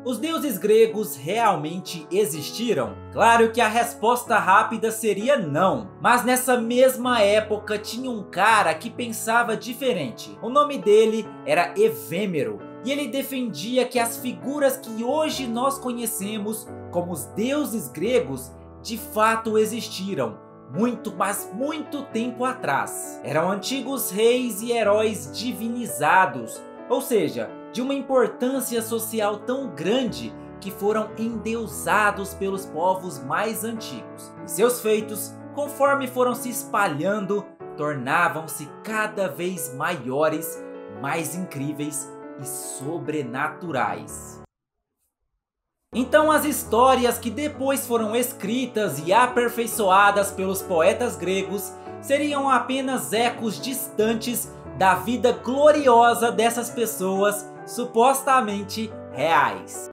Os deuses gregos realmente existiram? Claro que a resposta rápida seria não. Mas nessa mesma época tinha um cara que pensava diferente. O nome dele era Evêmero. E ele defendia que as figuras que hoje nós conhecemos como os deuses gregos de fato existiram. Muito, mas muito tempo atrás. Eram antigos reis e heróis divinizados. Ou seja, de uma importância social tão grande que foram endeusados pelos povos mais antigos. E seus feitos, conforme foram se espalhando, tornavam-se cada vez maiores, mais incríveis e sobrenaturais. Então as histórias que depois foram escritas e aperfeiçoadas pelos poetas gregos seriam apenas ecos distantes da vida gloriosa dessas pessoas supostamente reais.